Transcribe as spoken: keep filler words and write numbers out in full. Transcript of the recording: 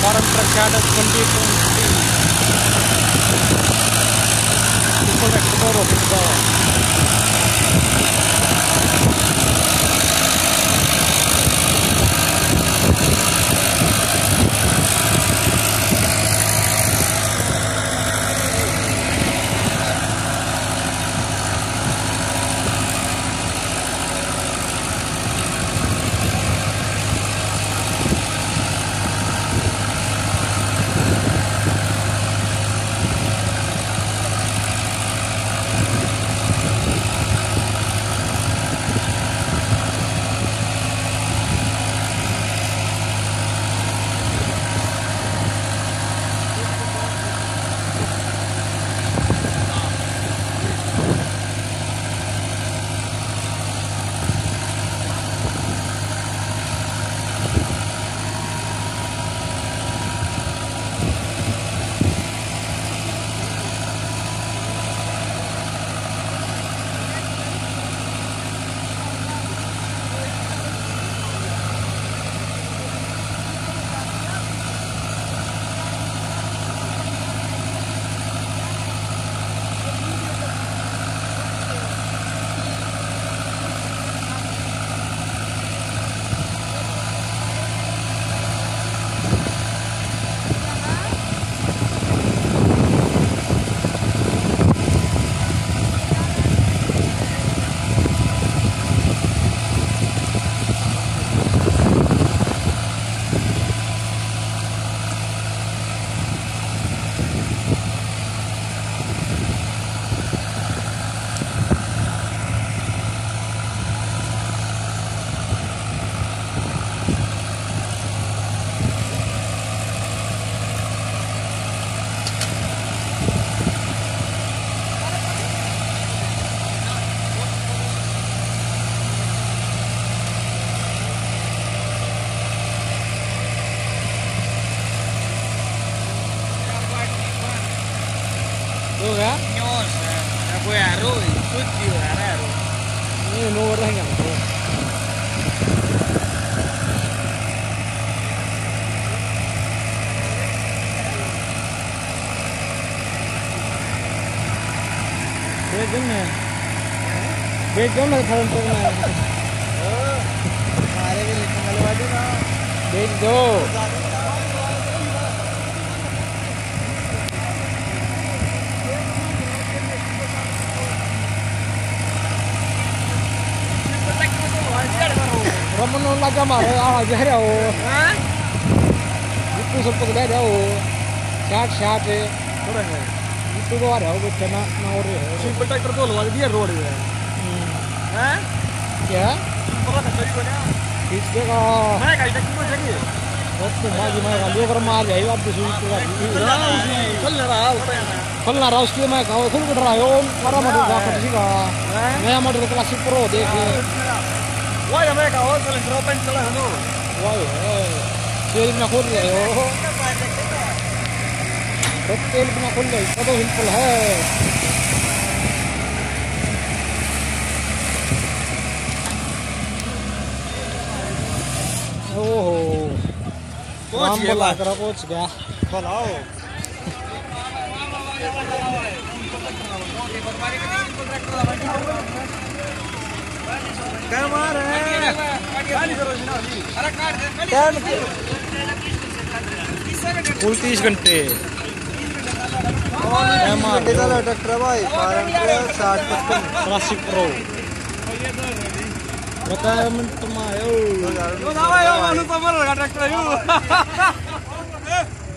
Farmtrac cadence twenty twenty. People explore of it. Tuh kan? Nyos, aku harrow, tujuh harrow. Ini nomornya yang tuh. Begini nih, begini nih kalau untuk nih. Oh, hari ini tinggal aja na. Bego. Ramen lagi mah, ah aja ya oh. Hah? Itu sempat gede ya oh. Chat chat eh. Kurang ya? Itu tuh ada oh, kena naur ya. Simple tractor tuh loh, dia road ya. Hah? Ya? Simple lah tadi punya. Kisah kah? Mana kali tak cuma lagi? Waktu maju maju kan dia kerma aja, itu abis itu lagi. Kalau rau, Kalau nara उसके मैं कहो खुल कर रहा हूँ, मारा मधु का किसी का, नया मॉडल क्लासिक प्रो देखे. Wah, ya mereka oh, kalau dropen salah tu. Wah, तेल में खोल रहे हो, तो तेल में खोल रहे हो, तो सिंपल है. ओहो, पहुंच गया बोला करा पहुंच गया. Kalau. Kamar है फुल तीस घंटे ट्रैक्टर भाई साठ पचपन क्लासिक प्रो रिटायरमेंट में आयो ट्रैक्टर